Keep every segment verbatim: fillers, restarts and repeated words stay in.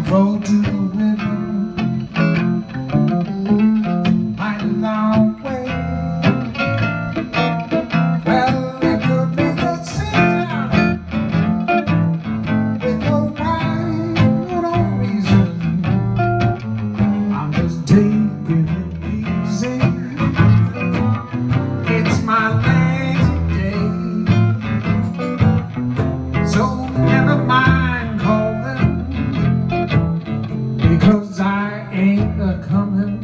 Road to the river, mighty long way. Well, it could be the season with no rhyme or no reason. I'm just taking it easy. It's my lazy day, so never mind calling, because I ain't a-coming.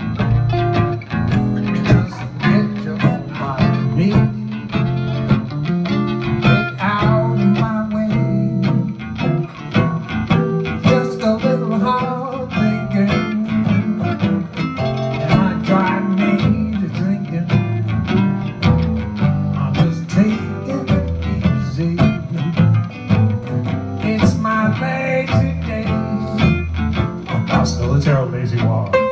Just get you on my knee, get out of my way. Just a little hard thinking, and I drive me to drinking. I'm just taking it easy. It's my lazy day. Fausto, let's hear a lazy walk.